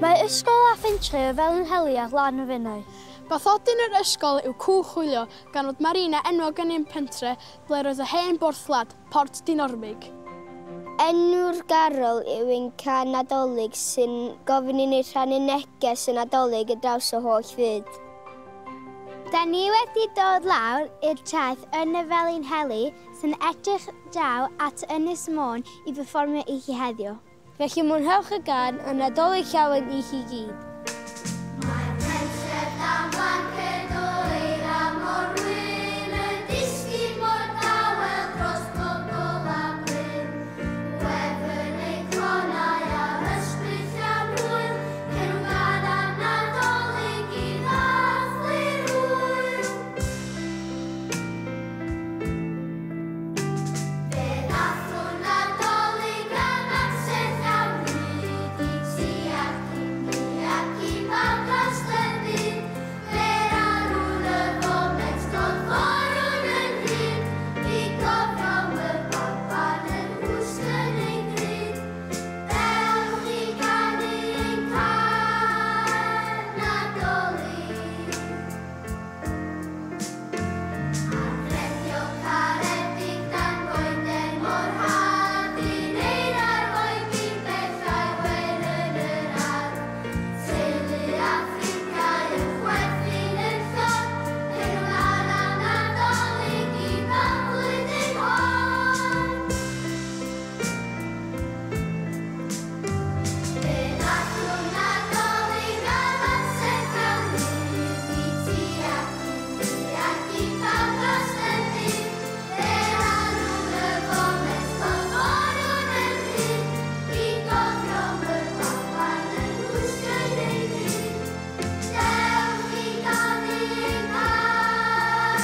Mae ysgol a phentri o Felinheli ar lan y Fynau. Bathodyn yr ysgol yw Cwch Chwilio gan fod marina enwog yn ein pentre ble roedd y hen borthlad, Port Dinormig. Enw'r garol yw ein can Nadolig sy'n gofyn i ni rhannu neges y Nadolig y draws o holl fyd. Da ni wedi dod lawr i'r traeth yn y Felinheli sy'n edrych draw at Ynys Môn i berfformio i chi heddiw. Felly mwynhewch y gan y Nadolig llawen i chi gyd.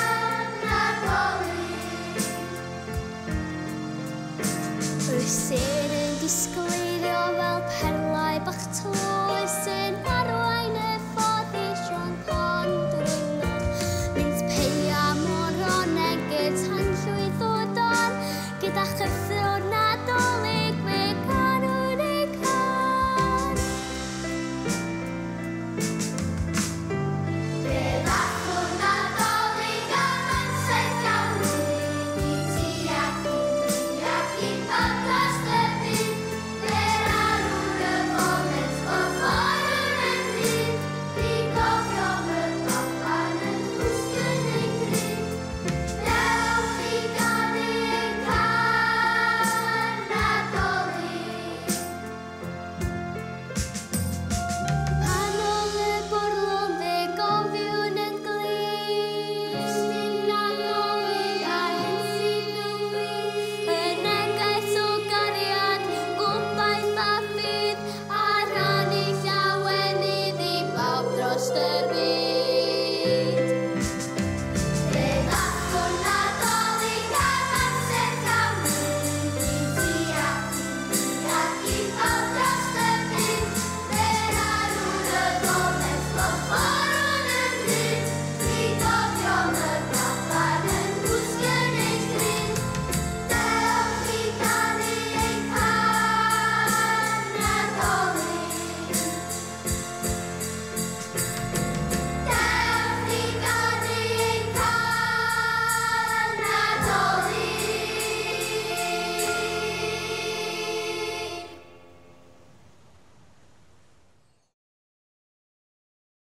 Sim.